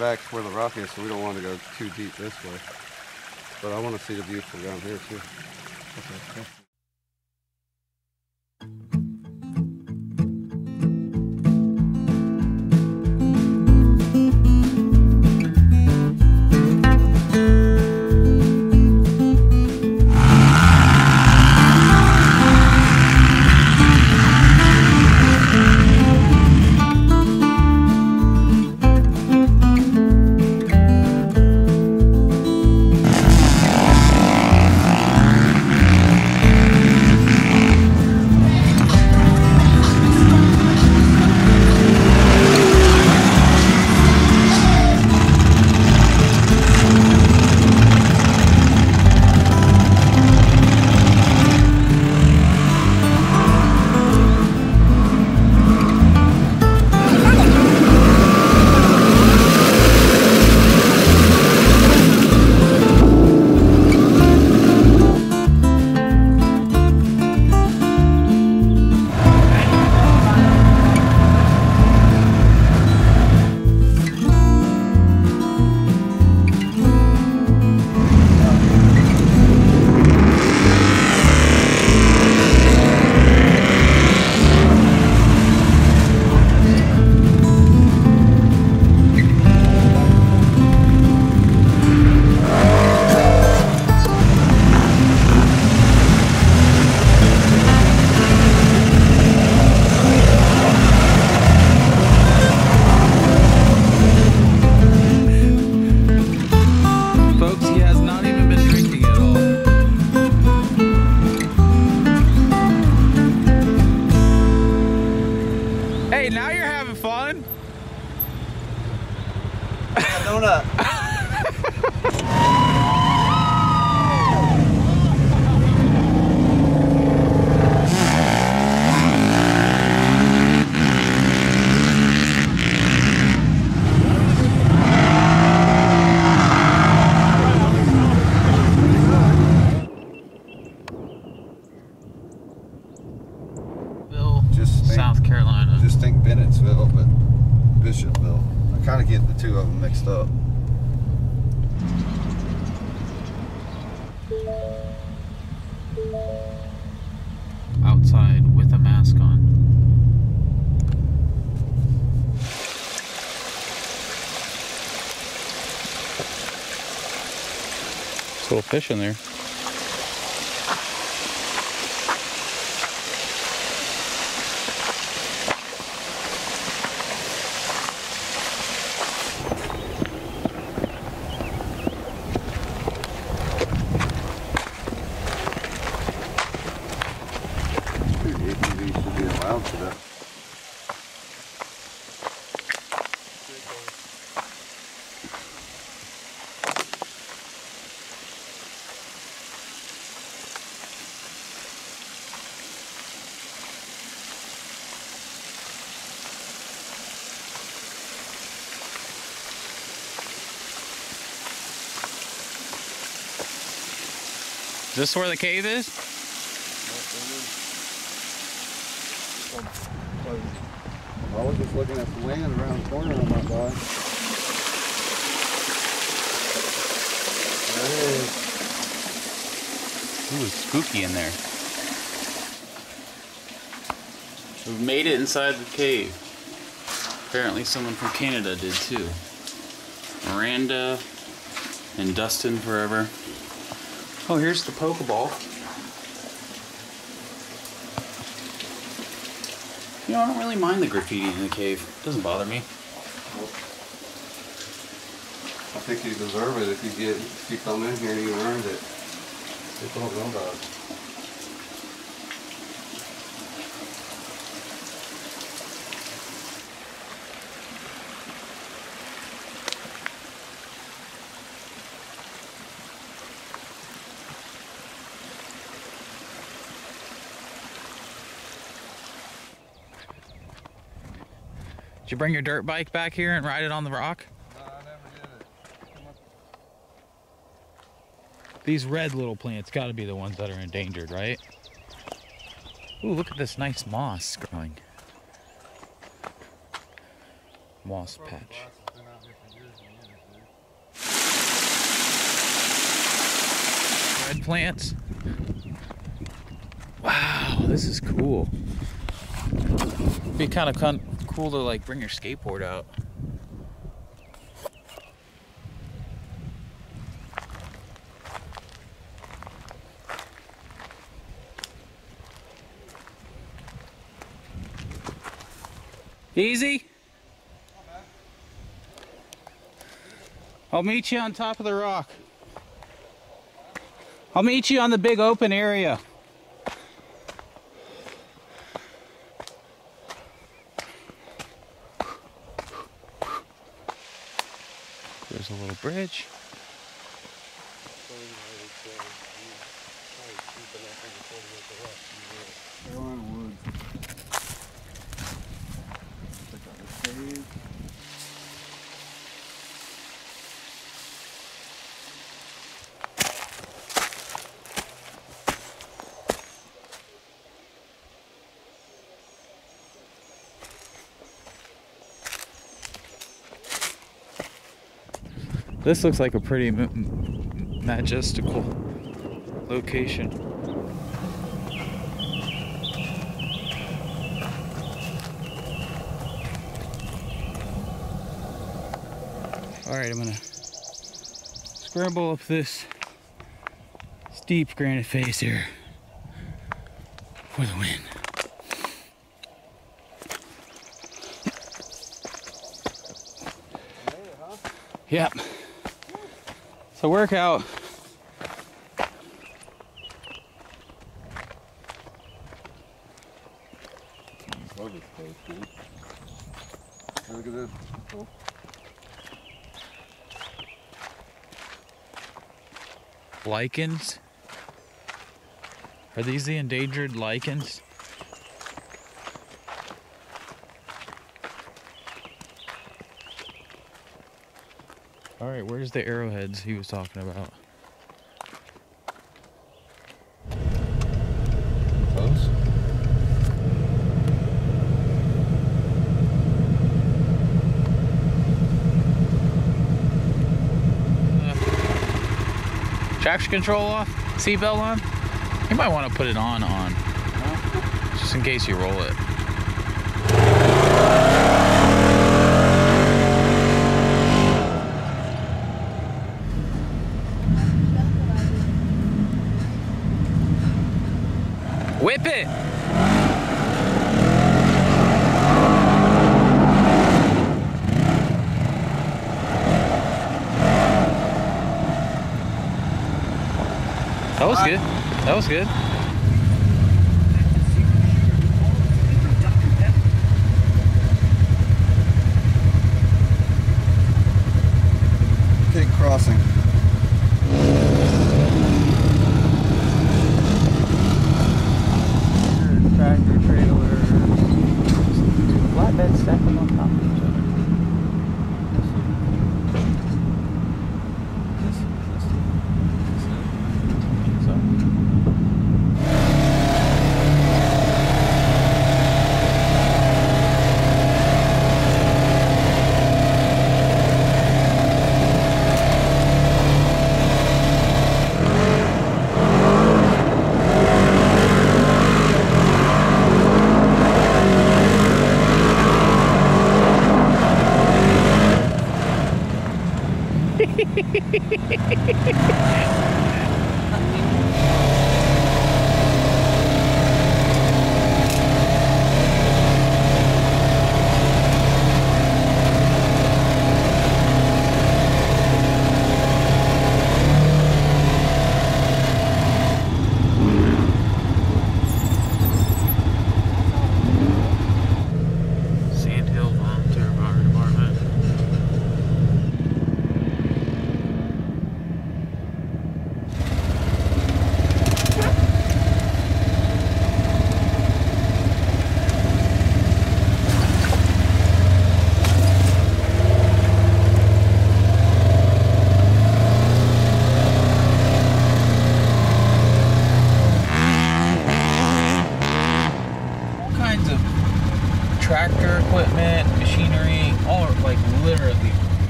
back where the rock is, so we don't want to go too deep this way. But I want to see the view from down here too. Okay. South Carolina. Just think Bennettsville, but Bishopville. I kind of get the two of them mixed up. Outside with a mask on. There's a little fish in there. Is this where the cave is? I was just looking at the land around the corner on my side. There it is. Ooh, it's spooky in there. We've made it inside the cave. Apparently someone from Canada did too. Miranda and Dustin forever. Oh, here's the Pokeball. You know, I don't really mind the graffiti in the cave. It doesn't bother me. Well, I think you deserve it if you come in here and you earned it. People don't know about it. Did you bring your dirt bike back here and ride it on the rock? No, I never did it. These red little plants gotta be the ones that are endangered, right? Ooh, look at this nice moss growing. moss patch. Red plants. Wow, this is cool. Be kind of cool to like bring your skateboard out. Easy. I'll meet you on top of the rock. I'll meet you on the big open area. There's a little bridge. This looks like a pretty majestical location. All right, I'm gonna scramble up this steep granite face here for the win. Yep. It's a workout. Look at this. Oh. Lichens? Are these the endangered lichens? All right, where's the arrowheads he was talking about? Close. Traction control off? Seatbelt on? You might want to put it on. Just in case you roll it. Whip it! That was good. That was good. Pig crossing. Tractor trailers. Flatbed stacking on top of each other.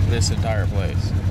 this entire place.